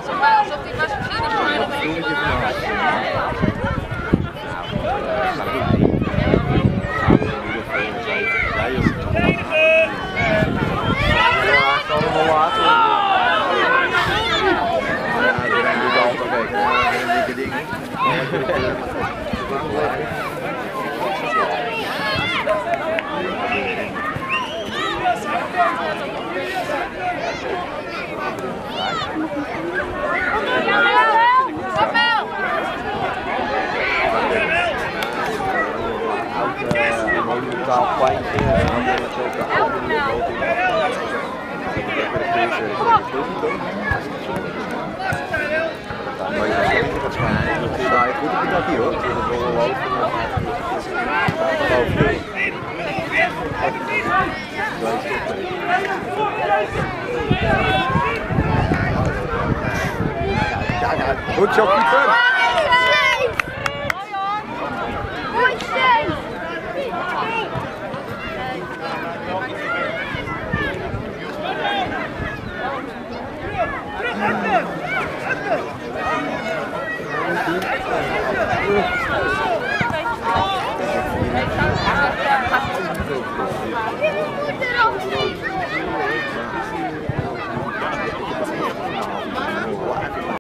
Alsof die wasmachine gewoon nog een monumentaal pleintje en dan is het ook de oude boot. Maar je ziet waarschijnlijk, dat sta je goed op dat hier hoor. Dat wil wel lopen. Goed zo, keeper!